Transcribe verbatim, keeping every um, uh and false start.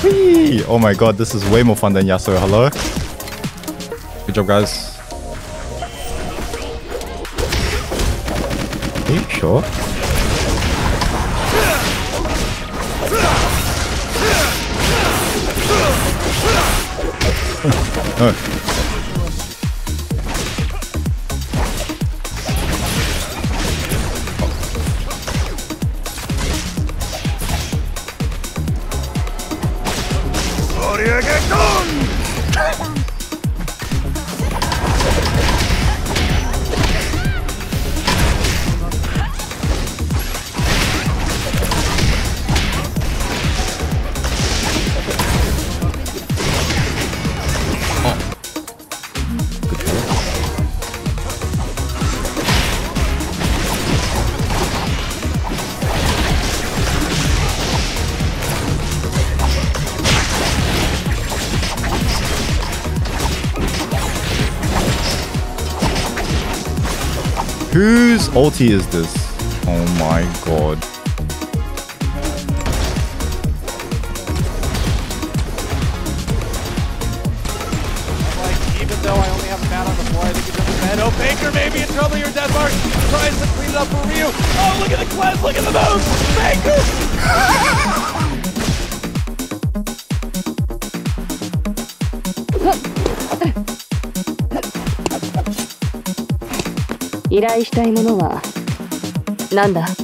Whee! Oh my god, this is way more fun than Yasuo. Hello? Good job, guys. Are you sure? No. Whose ulti is this? Oh my god. Like, even though I only have a mat on the floor, I think it's in the bed. Oh, Baker may be in trouble here. Death Mark tries to clean it up for Ryu. Oh, look at the cleanse, look at the move! Baker! 依頼したいものはなんだ？